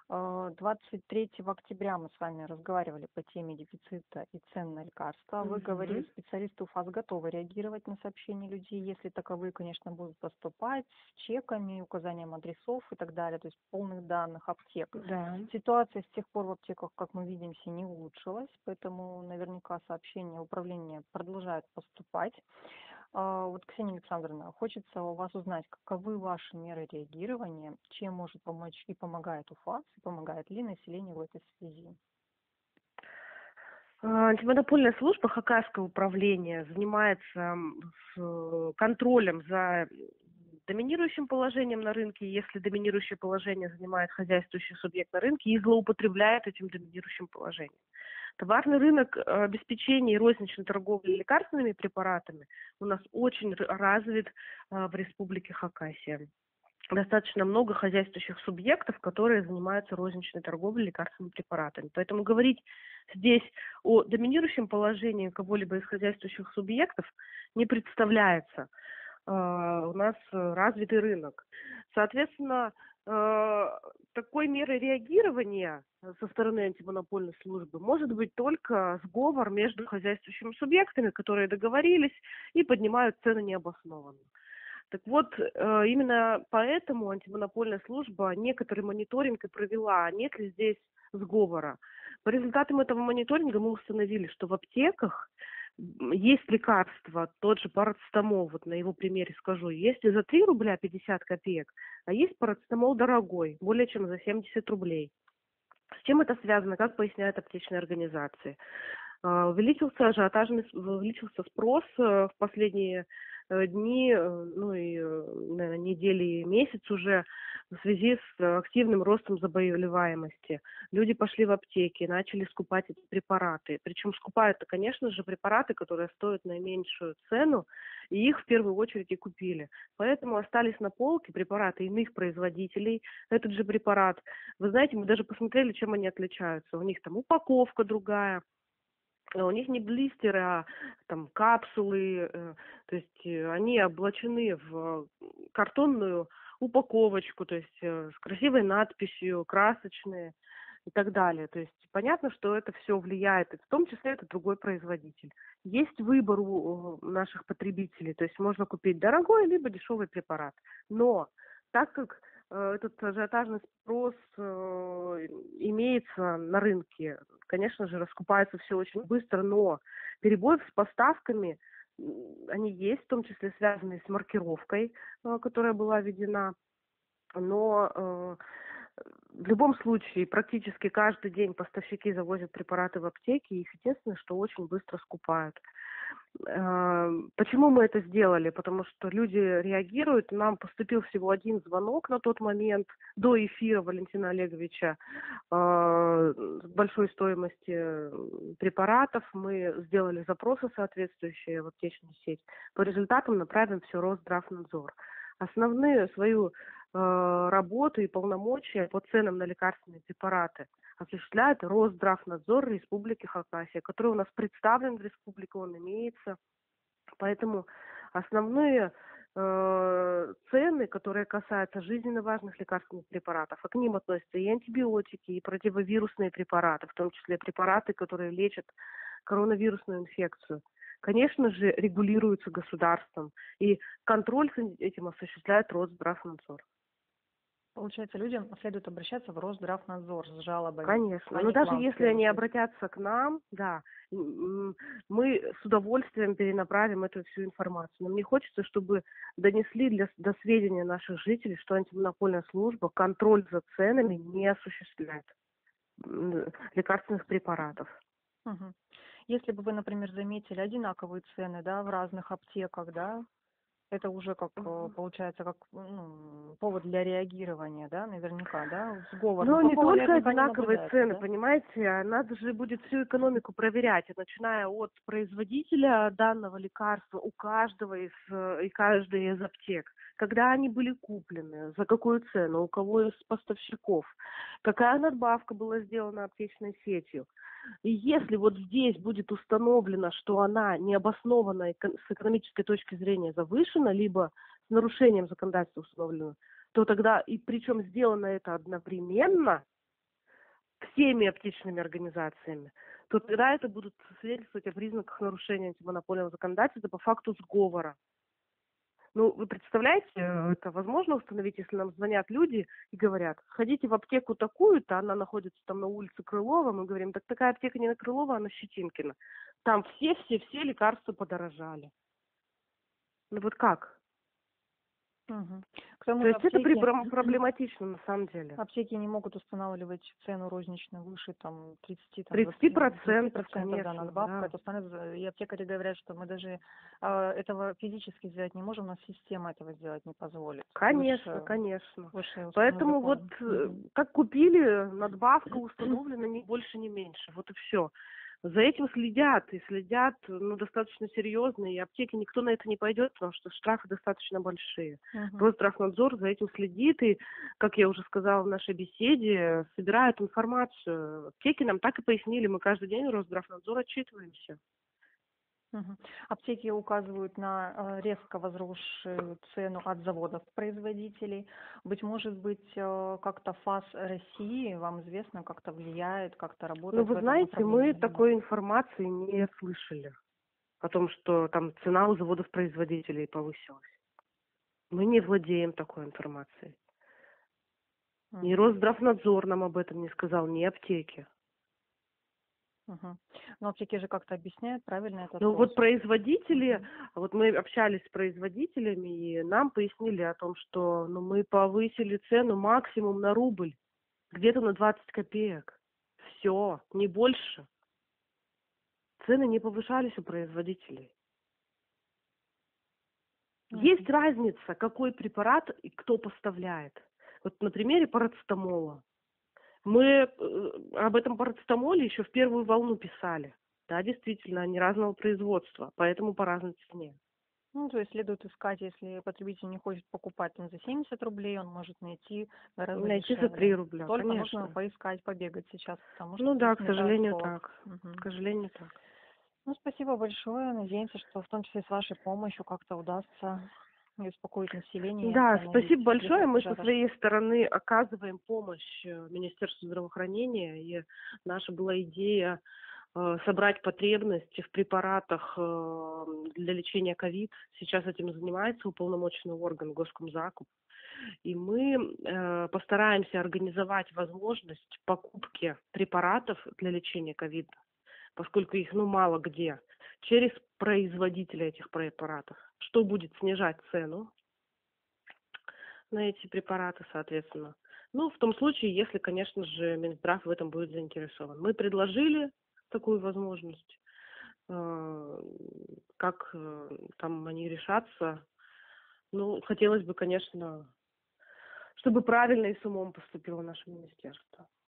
23 октября мы с вами разговаривали по теме дефицита и цен на лекарства. Вы говорили, Мгм. специалисты УФАС готовы реагировать на сообщения людей, если таковые, конечно, будут поступать с чеками, указанием адресов и так далее, то есть полных данных аптек. Да. Ситуация с тех пор в аптеках, как мы видим, не улучшилась, поэтому наверняка сообщения управления продолжают поступать. Вот, Ксения Александровна, хочется у вас узнать, каковы ваши меры реагирования, чем может помочь и помогает УФАС, и помогает ли населению в этой связи? Антимонопольная служба Хакасского управления занимается контролем за доминирующим положением на рынке, если доминирующее положение занимает хозяйствующий субъект на рынке и злоупотребляет этим доминирующим положением. Товарный рынок обеспечения и розничной торговли лекарственными препаратами у нас очень развит в Республике Хакасия. Достаточно много хозяйствующих субъектов, которые занимаются розничной торговлей лекарственными препаратами. Поэтому говорить здесь о доминирующем положении кого-либо из хозяйствующих субъектов не представляется. У нас развитый рынок. Соответственно, такой мерой реагирования со стороны антимонопольной службы может быть только сговор между хозяйствующими субъектами, которые договорились и поднимают цены необоснованно. Так вот, именно поэтому антимонопольная служба некоторый мониторинг и провела, нет ли здесь сговора. По результатам этого мониторинга мы установили, что в аптеках есть лекарства, тот же парацетамол, вот на его примере скажу, есть и за 3 рубля 50 копеек, а есть парацетамол дорогой, более чем за 70 рублей. С чем это связано, как поясняют аптечные организации? Увеличился спрос в последние дни, ну и, наверное, недели и месяц уже в связи с активным ростом заболеваемости. Люди пошли в аптеки, начали скупать эти препараты. Причем скупают, конечно же, препараты, которые стоят наименьшую цену, и их в первую очередь и купили. Поэтому остались на полке препараты иных производителей. Этот же препарат, вы знаете, мы даже посмотрели, чем они отличаются. У них там упаковка другая. У них не блистеры, а там капсулы, то есть они облачены в картонную упаковочку, то есть с красивой надписью, красочные и так далее. То есть понятно, что это все влияет, и в том числе это другой производитель. Есть выбор у наших потребителей, то есть можно купить дорогой либо дешевый препарат. Но так как этот ажиотажный спрос имеется на рынке, конечно же, раскупается все очень быстро, но перебои с поставками, они есть, в том числе связанные с маркировкой, которая была введена. Но в любом случае практически каждый день поставщики завозят препараты в аптеки, и их единственное, что очень быстро скупают. Почему мы это сделали? Потому что люди реагируют. Нам поступил всего один звонок на тот момент до эфира Валентина Олеговича с большой стоимости препаратов. Мы сделали запросы соответствующие в аптечную сеть. По результатам направим все Росздравнадзор. Основную свою работу и полномочия по ценам на лекарственные препараты осуществляет Росздравнадзор Республики Хакасия, который у нас представлен в республике, он имеется. Поэтому основные цены, которые касаются жизненно важных лекарственных препаратов, а к ним относятся и антибиотики, и противовирусные препараты, в том числе препараты, которые лечат коронавирусную инфекцию, конечно же, регулируются государством, и контроль за этим осуществляет Росздравнадзор. Получается, людям следует обращаться в Росздравнадзор с жалобами. Конечно, но даже если они обратятся к нам, да, мы с удовольствием перенаправим эту всю информацию. Но мне хочется, чтобы донесли до сведения наших жителей, что антимонопольная служба контроль за ценами не осуществляет лекарственных препаратов. Угу. Если бы вы, например, заметили одинаковые цены, да, в разных аптеках, да, это уже как получается как повод для реагирования, да, наверняка, да, сговор. Ну, не только одинаковые цены, да? понимаете, надо же будет всю экономику проверять, начиная от производителя данного лекарства у каждого и каждой из аптек. Когда они были куплены, за какую цену, у кого из поставщиков, какая надбавка была сделана аптечной сетью. И если вот здесь будет установлено, что она необоснованно с экономической точки зрения завышена, либо с нарушением законодательства установлено, то тогда, и причем сделано это одновременно, всеми аптечными организациями, то тогда это будут свидетельствовать о признаках нарушения антимонопольного законодательства по факту сговора. Ну, вы представляете, это возможно установить, если нам звонят люди и говорят: ходите в аптеку такую-то, она находится там на улице Крылова, мы говорим: так такая аптека не на Крылова, а на Щетинкина. Там все лекарства подорожали. Ну вот как? Мгм. К тому То же есть это аптеки проблематично на самом деле. аптеки не могут устанавливать цену розничную выше там 30, там 30%, 20%, да, конечно, надбавка. да. Это становится, и аптекари говорят, что мы даже этого физически сделать не можем, у нас система этого сделать не позволит. Конечно, конечно. Выше установленного Поэтому вот закона. Мгм. как купили, надбавка установлена, ни больше, ни меньше. Вот и все. За этим следят, и следят, ну, достаточно серьезно, и аптеки никто на это не пойдет, потому что штрафы достаточно большие. Мгм. Росздравнадзор за этим следит, и, как я уже сказала в нашей беседе, собирает информацию. Аптеки нам так и пояснили, мы каждый день в Росздравнадзор отчитываемся. Мгм. Аптеки указывают на резко возросшую цену от заводов-производителей. Быть может, как-то ФАС России, вам известно, как-то влияет, как-то Ну, работает в вы этом знаете, мы направлении или нет? такой информации не слышали о том, что там цена у заводов-производителей повысилась. Мы не владеем такой информацией. Ни Мгм. Росздравнадзор нам об этом не сказал, ни аптеки. Мгм. Но аптеки же как-то объясняют правильно этот Ну вот рост. производители, Мгм. вот мы общались с производителями, и нам пояснили о том, что ну, мы повысили цену максимум на рубль, где-то на 20 копеек. Все, не больше. Цены не повышались у производителей. Есть Мгм. разница, какой препарат и кто поставляет. Вот на примере парацетамола. Мы об этом парацетамоле еще в первую волну писали. Да, действительно, они разного производства, поэтому по разной цене. Ну, то есть следует искать, если потребитель не хочет покупать там за 70 рублей, он может найти гораздо Найти за 3 дешевле. рубля, Только нужно конечно. поискать, побегать сейчас, потому что Ну да, сейчас к снижают сожалению, полок. так. К Мгм. сожалению, так. Ну, спасибо большое. Надеемся, что в том числе с вашей помощью как-то удастся успокоить население и Да, остановить спасибо большое. Мы со ажиотаж. своей стороны оказываем помощь Министерству здравоохранения. И наша была идея собрать потребности в препаратах для лечения ковид. Сейчас этим занимается уполномоченный орган Госкомзакуп. И мы постараемся организовать возможность покупки препаратов для лечения ковида, поскольку их мало где, через производителя этих препаратов, что будет снижать цену на эти препараты, соответственно. Ну, в том случае, если, конечно же, Минздрав в этом будет заинтересован. Мы предложили такую возможность. Э, Как там они решатся. Ну, хотелось бы, конечно, чтобы правильно и с умом поступило наше министерство.